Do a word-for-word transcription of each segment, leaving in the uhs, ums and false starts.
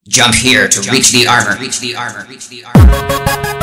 Jump here to Jump reach the armor. Reach the armor. Reach the armor.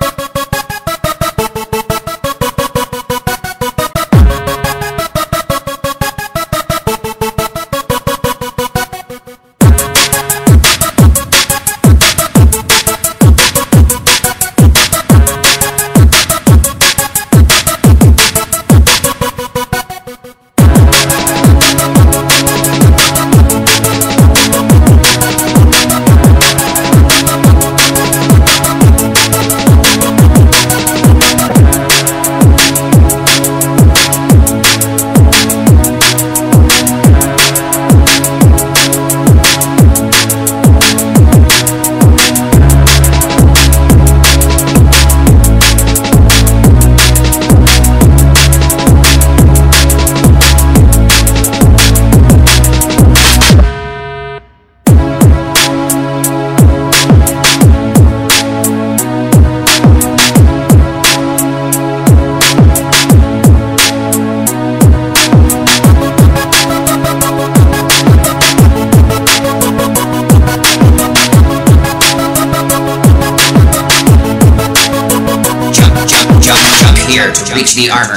Here to reach the armor.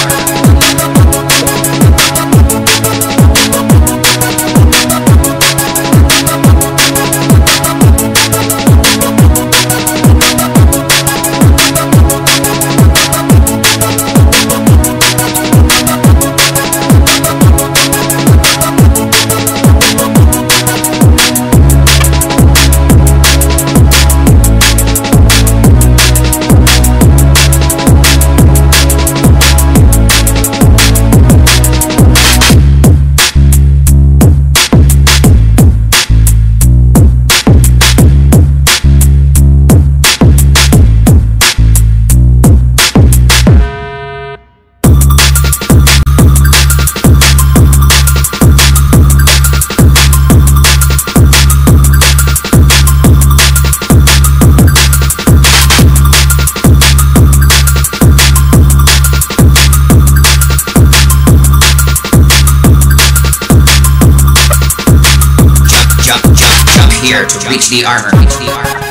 Here to reach the armor. Reach the armor.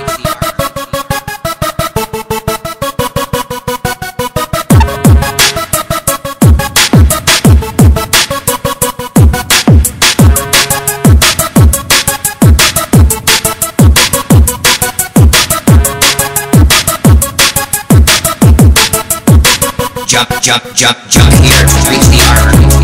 Jump, jump, jump, jump here to reach the armor.